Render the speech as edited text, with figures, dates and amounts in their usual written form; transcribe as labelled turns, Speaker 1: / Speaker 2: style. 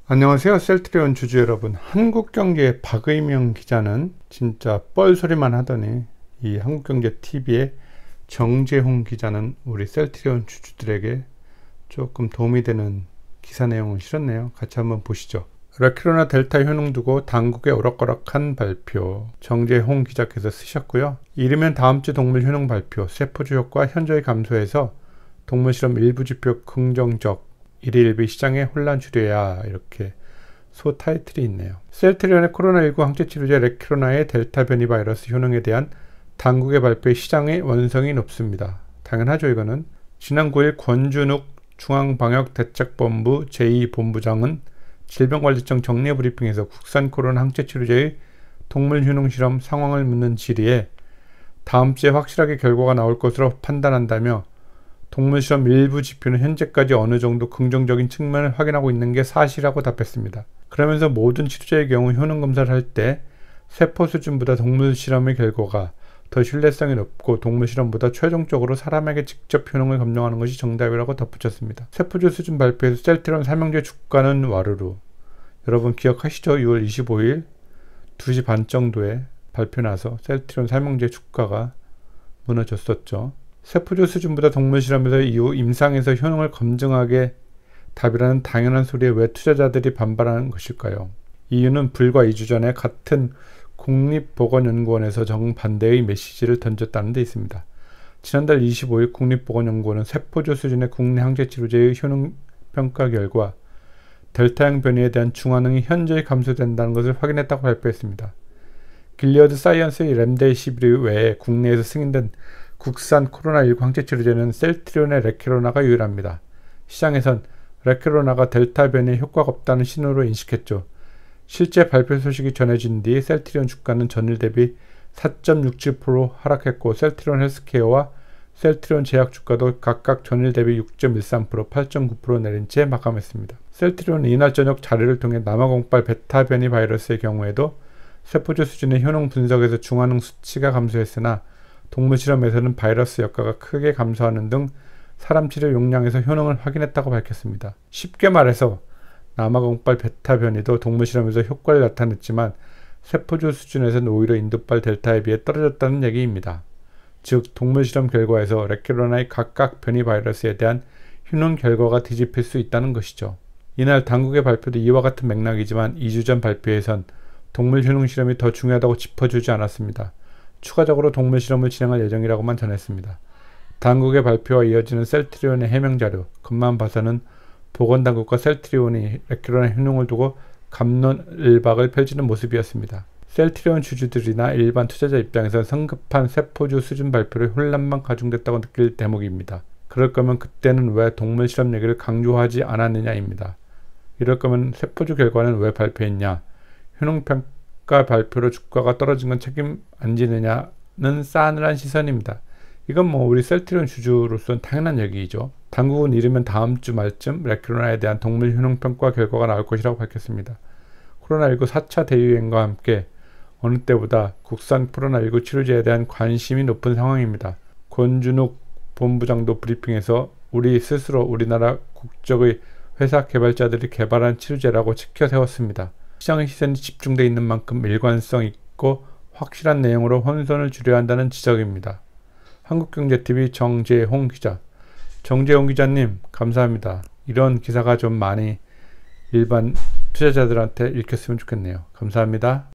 Speaker 1: 안녕하세요, 셀트리온 주주 여러분. 한국경제의 박의명 기자는 진짜 뻘소리만 하더니 이 한국경제TV의 정재홍 기자는 우리 셀트리온 주주들에게 조금 도움이 되는 기사 내용을 실었네요. 같이 한번 보시죠. 레퀴로나 델타 효능 두고 당국의 오락가락한 발표. 정재홍 기자께서 쓰셨고요. 이르면 다음주 동물 효능 발표. 세포주 효과 현저히 감소해서 동물 실험 일부 지표 긍정적. 일일비 시장의 혼란 주례야, 이렇게 소 타이틀이 있네요. 셀트리온의 코로나19 항체치료제 레퀴로나의 델타 변이 바이러스 효능에 대한 당국의 발표에 시장의 원성이 높습니다. 당연하죠. 이거는 지난 9일 권준욱 중앙방역대책본부 제2본부장은 질병관리청 정례 브리핑에서 국산 코로나 항체치료제의 동물 효능 실험 상황을 묻는 질의에 다음 주에 확실하게 결과가 나올 것으로 판단한다며 동물 실험 일부 지표는 현재까지 어느 정도 긍정적인 측면을 확인하고 있는 게 사실이라고 답했습니다. 그러면서 모든 치료제의 경우 효능 검사를 할 때 세포 수준보다 동물 실험의 결과가 더 신뢰성이 높고 동물 실험보다 최종적으로 사람에게 직접 효능을 검증하는 것이 정답이라고 덧붙였습니다. 세포주 수준 발표에서 셀트리온 삼형제 주가는 와르르. 여러분 기억하시죠? 6월 25일 2시 반 정도에 발표 나서 셀트리온 삼형제 주가가 무너졌었죠. 세포주 수준보다 동물 실험에서 이후 임상에서 효능을 검증하게 답이라는 당연한 소리에 왜 투자자들이 반발하는 것일까요? 이유는 불과 2주 전에 같은 국립보건연구원에서 정반대의 메시지를 던졌다는 데 있습니다. 지난달 25일 국립보건연구원은 세포주 수준의 국내 항체치료제의 효능 평가 결과 델타형 변이에 대한 중환능이 현저히 감소된다는 것을 확인했다고 발표했습니다. 길리어드 사이언스의 렘데시비르 외에 국내에서 승인된 국산 코로나19 항체치료제는 셀트리온의 레퀴로나가 유일합니다. 시장에선 레퀴로나가 델타 변이에 효과가 없다는 신호로 인식했죠. 실제 발표 소식이 전해진 뒤 셀트리온 주가는 전일 대비 4.67% 하락했고 셀트리온 헬스케어와 셀트리온 제약 주가도 각각 전일 대비 6.13%, 8.9% 내린 채 마감했습니다. 셀트리온은 이날 저녁 자료를 통해 남아공발 베타 변이 바이러스의 경우에도 세포주 수준의 효능 분석에서 중환능 수치가 감소했으나 동물 실험에서는 바이러스 역가가 크게 감소하는 등 사람 치료 용량에서 효능을 확인했다고 밝혔습니다. 쉽게 말해서 남아공발 베타 변이도 동물 실험에서 효과를 나타냈지만 세포주 수준에서는 오히려 인도발 델타에 비해 떨어졌다는 얘기입니다. 즉 동물 실험 결과에서 레퀴로나의 각각 변이 바이러스에 대한 효능 결과가 뒤집힐 수 있다는 것이죠. 이날 당국의 발표도 이와 같은 맥락이지만 2주 전 발표에선 동물 효능 실험이 더 중요하다고 짚어주지 않았습니다. 추가적으로 동물 실험을 진행할 예정이라고만 전했습니다. 당국의 발표와 이어지는 셀트리온의 해명자료, 겉만 봐서는 보건당국과 셀트리온이 레퀴로나 효능을 두고 갑론을박을 펼치는 모습이었습니다. 셀트리온 주주들이나 일반 투자자 입장에서 성급한 세포주 수준 발표로 혼란만 가중됐다고 느낄 대목입니다. 그럴 거면 그때는 왜 동물 실험 얘기를 강조하지 않았느냐입니다. 이럴 거면 세포주 결과는 왜 발표했냐, 효능평가 발표로 주가가 떨어진 건 책임 안 지느냐는 싸늘한 시선입니다. 이건 우리 셀트리온 주주로서는 당연한 얘기죠. 당국은 이르면 다음 주 말쯤 레퀴로나에 대한 동물 효능평가 결과가 나올 것이라고 밝혔습니다. 코로나19 4차 대유행과 함께 어느 때보다 국산 코로나19 치료제에 대한 관심이 높은 상황입니다. 권준욱 본부장도 브리핑에서 우리 스스로 우리나라 국적의 회사 개발자들이 개발한 치료제라고 지켜 세웠습니다. 시장의 시선이 집중되어 있는 만큼 일관성 있고 확실한 내용으로 혼선을 줄여야 한다는 지적입니다. 한국경제TV 정재홍 기자. 정재홍 기자님 감사합니다. 이런 기사가 좀 많이 일반 투자자들한테 읽혔으면 좋겠네요. 감사합니다.